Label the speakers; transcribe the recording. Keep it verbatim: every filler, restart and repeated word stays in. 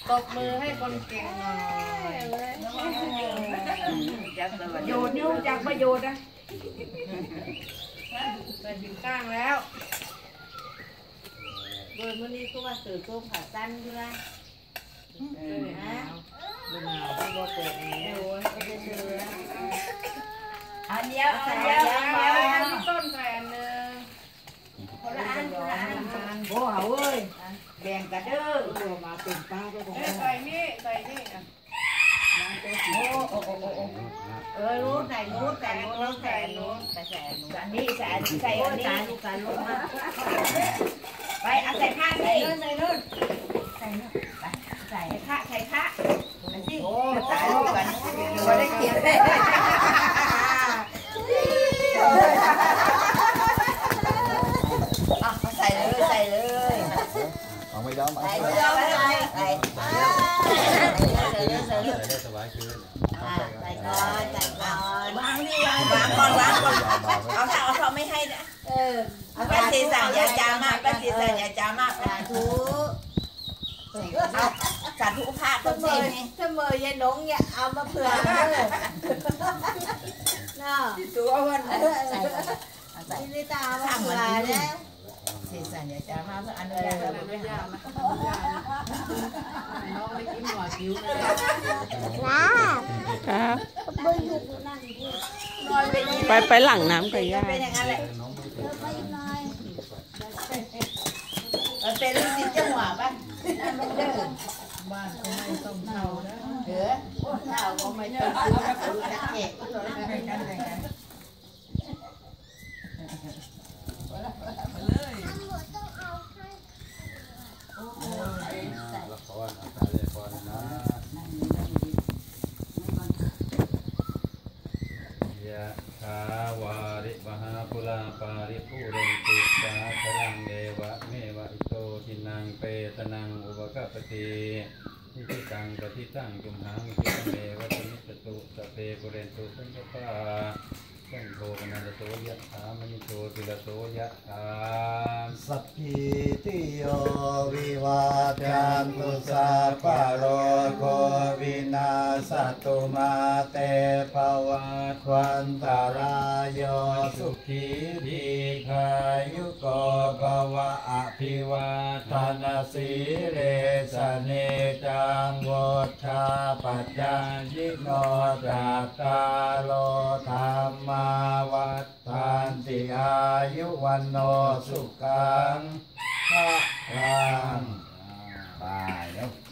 Speaker 1: ตบมือให้คนเก่งหน่อยโยดนิ้วจากประโยชน์นะไปถึงก้างแล้วโดยวันนี้ก็ว่าเสือโค้งขาสั้นใช่ไหมเออฮะดูหนาวที่ว่าเปิดนี้โอ้ยก็จะเสืออันเดียวอันเดียวอันเดียวต้นแขนหนึ่งคนละอันคนละอันโอ้โหเว้ยแบ่งกันเด้อเดี๋ยวมาเป็นป้าเจ้าของใส่นี่ใส่นี่อ่ะโอ้โอ้โอ้โอ้เออรู้ใส่รู้ใส่รู้ใส่รู้ใส่ใส่ใส่นี่ใส่ใส่อันนี้ใส่ลงมาไปเอาใส่ข้างนี่ใส่นู่นใส่นู่นไปใส่ข้าใส่ข้าโอ้ใส่ลูกกันไม่ได้เขียนเลยใส่เลยใส่เลยเอาไม่ยอมใส่ไม่ยอมไม่ยอมใส่ใส่เลยใส่เลยใส่สบายขึ้นใส่ก่อนใส่ก่อนวางนี่วางวางก่อนวางก่อนเอาถ้าเอาเขาไม่ให้นะเออป้าสีสั่งอย่าจามากป้าสีสั่งอย่าจามากสาธุสาธุพระเสมอเสมอยายหนงเนี่ยเอามาเผื่อเด้อเนาะตัววันใส่ที่ตาว่าเผื่อเนี่ยสีสันอย่าจามากเพื่ออนุญาตเราไม่ยากน้องไม่กินหัวคิ้วเลย
Speaker 2: ครับไปไปหลังน้ำกับย่า
Speaker 1: เป็นอย่างนั้นแหละมันเป็นลูกศิษย์เจ้าหัวป่ะนั่นมันเดินบ้านเขาไม่ต้องเช่านะเออเช่าเขาไม่ต้องซื้อนักเก็บก็เลยไม่กันเลยกัน
Speaker 3: ละครอาจารย์ละครนะยะถาวาริวหาปุราปาริปุเรนติสาคลังเอวะเมวะอิโตทินังเปตนังอุปกปติทิฏฐังปฏิตังจุมหังคิปเมวะสมิจตุสเปปุเรนตุสังฆปาสังโฆปนัสโสยะถามณิโชติละโสยะถา
Speaker 4: สัพพิติโยวิวาจันตุสัพพะโรโควินาศตุมาเตภวัตวันตรายโยสุขีทีขายุโกภวะอภิวาทนาสีเรสเนจังโวชาปัจจายิโนจัตตาโลธรรมาวัฏฐานติอายุวันโนสุขังพระรังตายแล้ว